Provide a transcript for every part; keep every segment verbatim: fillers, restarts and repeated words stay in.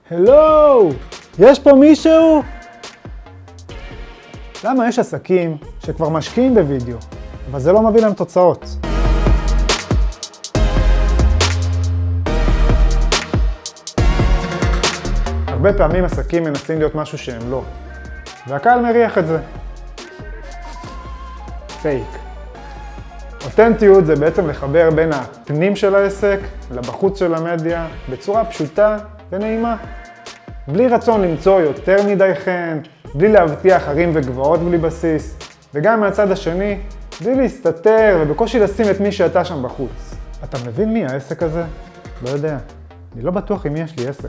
הלו! יש פה מישהו? למה יש עסקים שכבר משקיעים בווידאו, אבל זה לא מביא להם תוצאות? הרבה פעמים עסקים מנסים להיות משהו שהם לא, והקהל מריח את זה. פייק. אותנטיות זה בעצם לחבר בין הפנים של העסק לבחוץ של המדיה בצורה פשוטה ונעימה. בלי רצון למצוא יותר מדי חן, בלי להבטיח הרים וגבעות בלי בסיס, וגם מהצד השני, בלי להסתתר ובקושי לשים את מי שאתה שם בחוץ. אתה מבין מי העסק הזה? לא יודע. אני לא בטוח עם מי יש לי עסק.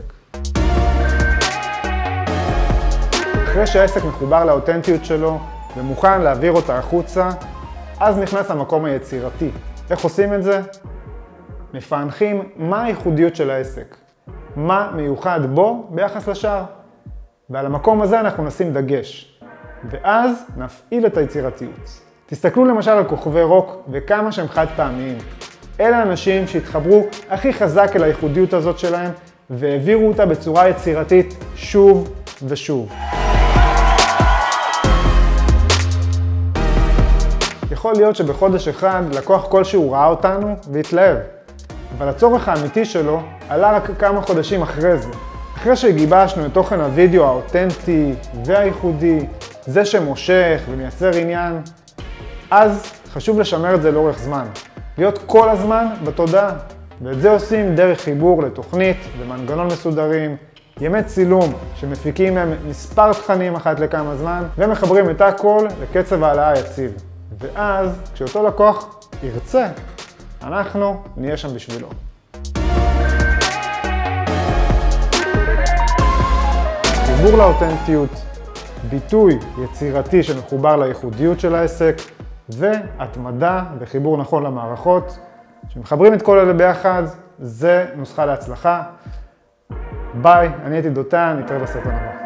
אחרי שהעסק מחובר לאותנטיות שלו ומוכן להעביר אותה החוצה, אז נכנס המקום היצירתי. איך עושים את זה? מפענחים מה הייחודיות של העסק. מה מיוחד בו ביחס לשאר. ועל המקום הזה אנחנו נשים דגש. ואז נפעיל את היצירתיות. תסתכלו למשל על כוכבי רוק וכמה שהם חד פעמיים. אלה אנשים שהתחברו הכי חזק אל הייחודיות הזאת שלהם והעבירו אותה בצורה יצירתית שוב ושוב. יכול להיות שבחודש אחד לקוח כלשהו ראה אותנו והתלהב, אבל הצורך האמיתי שלו עלה רק כמה חודשים אחרי זה. אחרי שגיבשנו את תוכן הוידאו האותנטי והייחודי, זה שמושך ומייצר עניין, אז חשוב לשמר את זה לאורך זמן, להיות כל הזמן בתודעה. ואת זה עושים דרך חיבור לתוכנית ומנגנון מסודרים, ימי צילום שמפיקים מהם מספר תכנים אחת לכמה זמן, ומחברים את הכל לקצב העלאה יציב. ואז, כשאותו לקוח ירצה, אנחנו נהיה שם בשבילו. חיבור לאותנטיות, ביטוי יצירתי שמחובר לייחודיות של העסק, והתמדה וחיבור נכון למערכות. כשמחברים את כל אלה ביחד, זה נוסחה להצלחה. ביי, אני הייתי דותן, נתראה בסרטון הבא.